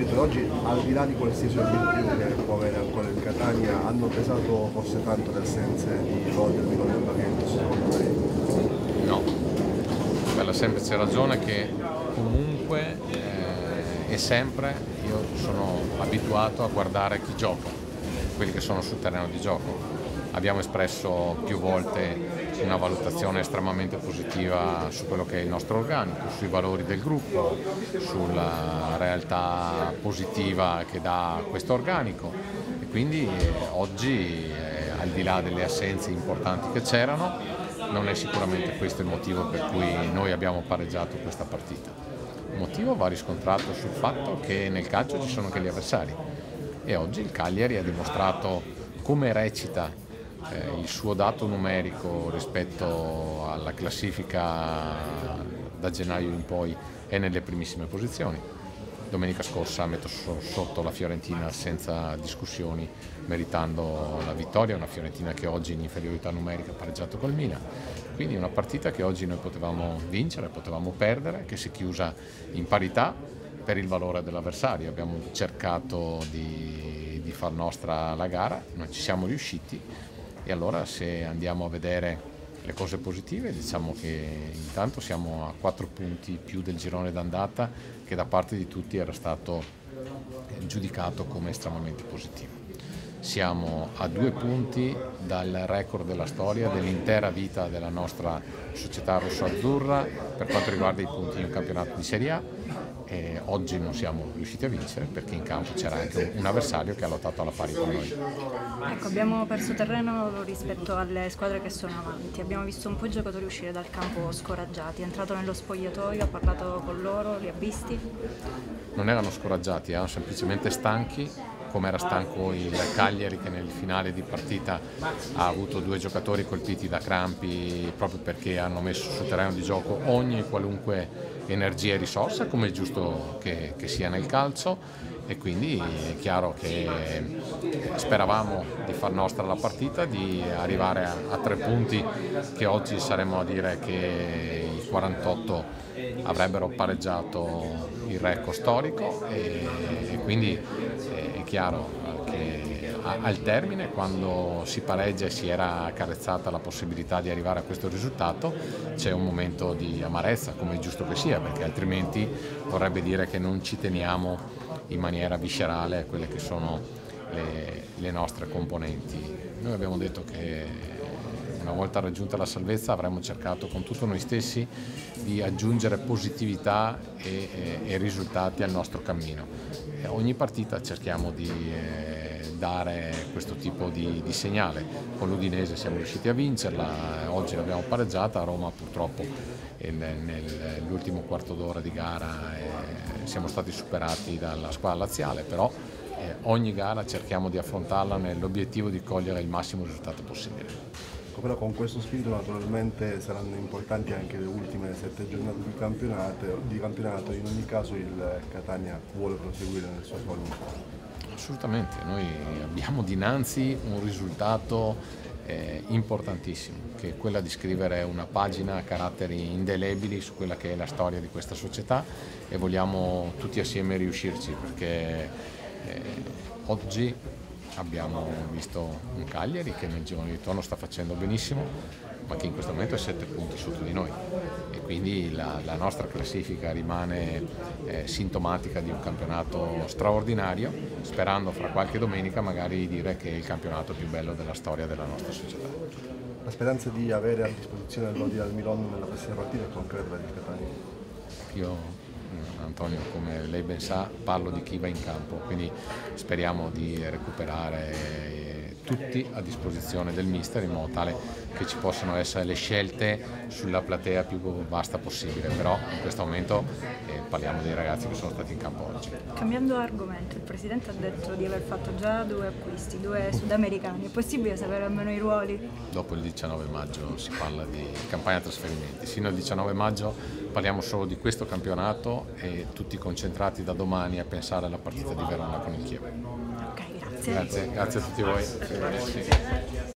Per oggi, al di là di qualsiasi obiettivo che può avere ancora il Catania, hanno pesato forse tanto le assenze di Lodi, Almirón e Barrientos, secondo lei? No, per la semplice ragione che comunque e sempre io sono abituato a guardare chi gioca, quelli che sono sul terreno di gioco. Abbiamo espresso più volte una valutazione estremamente positiva su quello che è il nostro organico, sui valori del gruppo, sulla realtà positiva che dà questo organico e quindi oggi al di là delle assenze importanti che c'erano non è sicuramente questo il motivo per cui noi abbiamo pareggiato questa partita. Il motivo va riscontrato sul fatto che nel calcio ci sono anche gli avversari e oggi il Cagliari ha dimostrato come recita il suo dato numerico rispetto alla classifica da gennaio in poi è nelle primissime posizioni. Domenica scorsa ha messo sotto la Fiorentina senza discussioni, meritando la vittoria, una Fiorentina che oggi in inferiorità numerica ha pareggiato col Milan. Quindi una partita che oggi noi potevamo vincere, potevamo perdere, che si è chiusa in parità per il valore dell'avversario. Abbiamo cercato di far nostra la gara, non ci siamo riusciti. E allora se andiamo a vedere le cose positive diciamo che intanto siamo a 4 punti più del girone d'andata che da parte di tutti era stato giudicato come estremamente positivo. Siamo a 2 punti dal record della storia dell'intera vita della nostra società rosso-azzurra per quanto riguarda i punti in un campionato di Serie A. E oggi non siamo riusciti a vincere perché in campo c'era anche un avversario che ha lottato alla pari con noi. Ecco, abbiamo perso terreno rispetto alle squadre che sono avanti, abbiamo visto un po' i giocatori uscire dal campo scoraggiati, è entrato nello spogliatoio, ha parlato con loro, li ha visti? Non erano scoraggiati, erano semplicemente stanchi, come era stanco il Cagliari che nel finale di partita ha avuto 2 giocatori colpiti da crampi proprio perché hanno messo sul terreno di gioco ogni e qualunque energia e risorsa, come è giusto che sia nel calcio, e quindi è chiaro che speravamo di far nostra la partita, di arrivare a 3 punti che oggi saremmo a dire che i 48 avrebbero pareggiato il record storico e quindi è chiaro che al termine, quando si pareggia e si era accarezzata la possibilità di arrivare a questo risultato, c'è un momento di amarezza, come è giusto che sia, perché altrimenti vorrebbe dire che non ci teniamo in maniera viscerale a quelle che sono le nostre componenti. Noi abbiamo detto che una volta raggiunta la salvezza avremmo cercato con tutto noi stessi di aggiungere positività e risultati al nostro cammino. Ogni partita cerchiamo di dare questo tipo di segnale. Con l'Udinese siamo riusciti a vincerla, oggi l'abbiamo pareggiata, a Roma purtroppo nell'ultimo quarto d'ora di gara siamo stati superati dalla squadra laziale, però ogni gara cerchiamo di affrontarla nell'obiettivo di cogliere il massimo risultato possibile. Però con questo spirito naturalmente saranno importanti anche le ultime 7 giornate di campionato, in ogni caso il Catania vuole proseguire nel suo sogno. Assolutamente, noi abbiamo dinanzi un risultato importantissimo, che è quella di scrivere una pagina a caratteri indelebili su quella che è la storia di questa società e vogliamo tutti assieme riuscirci, perché oggi abbiamo visto un Cagliari che nel girone di ritorno sta facendo benissimo, ma che in questo momento è 7 punti sotto di noi e quindi la nostra classifica rimane sintomatica di un campionato straordinario, sperando fra qualche domenica magari dire che è il campionato più bello della storia della nostra società. La speranza di avere a disposizione Lodi Almirón nella prossima partita è concreta per il Catania? Io, Antonio, come lei ben sa, parlo di chi va in campo, quindi speriamo di recuperare tutti a disposizione del mister in modo tale che ci possano essere le scelte sulla platea più vasta possibile, però in questo momento parliamo dei ragazzi che sono stati in campo oggi. Cambiando argomento, il Presidente ha detto di aver fatto già 2 acquisti, 2 sudamericani, è possibile sapere almeno i ruoli? Dopo il 19 maggio si parla di campagna trasferimenti, fino al 19 maggio parliamo solo di questo campionato e tutti concentrati da domani a pensare alla partita di Verona con il Chievo. Ok, grazie. Grazie a tutti voi.